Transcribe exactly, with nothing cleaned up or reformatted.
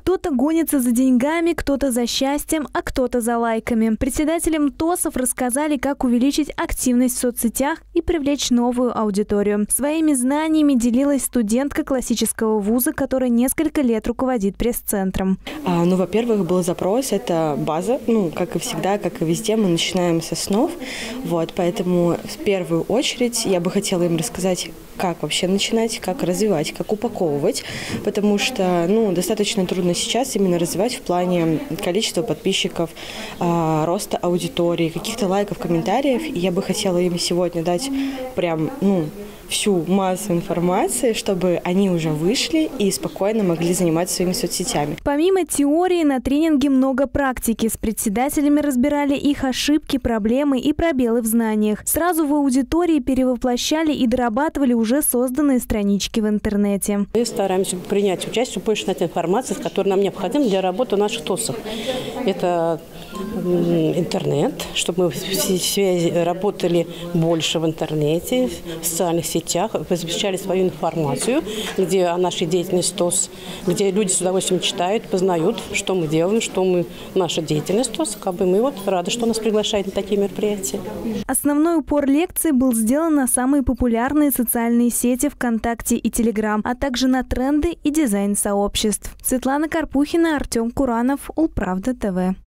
Кто-то гонится за деньгами, кто-то за счастьем, а кто-то за лайками. Председателям ТОСов рассказали, как увеличить активность в соцсетях и привлечь новую аудиторию. Своими знаниями делилась студентка классического вуза, которая несколько лет руководит пресс-центром. А, ну, во-первых, был запрос, это база. Ну, как и всегда, как и везде, мы начинаем с основ. Вот, поэтому в первую очередь я бы хотела им рассказать, как вообще начинать, как развивать, как упаковывать, потому что, ну, достаточно трудно сейчас именно развивать в плане количества подписчиков, э, роста аудитории, каких-то лайков, комментариев. И я бы хотела им сегодня дать прям, ну, всю массу информации, чтобы они уже вышли и спокойно могли заниматься своими соцсетями. Помимо теории, на тренинге много практики. С председателями разбирали их ошибки, проблемы и пробелы в знаниях. Сразу в аудитории перевоплощали и дорабатывали уже созданные странички в интернете. Мы стараемся принять участие, больше знать информации, которая нам необходима для работы наших ТОСов. Это интернет, чтобы мы все работали больше в интернете, в социальных сетях, размещали свою информацию, где о нашей деятельности ТОС, где люди с удовольствием читают, познают, что мы делаем, что мы, наша деятельность ТОС. Как бы мы вот рады, что нас приглашают на такие мероприятия. Основной упор лекции был сделан на самые популярные социальные сети ВКонтакте и Телеграм, а также на тренды и дизайн сообществ. Светлана Карпухина, Артем Куранов, Улправда ТВ.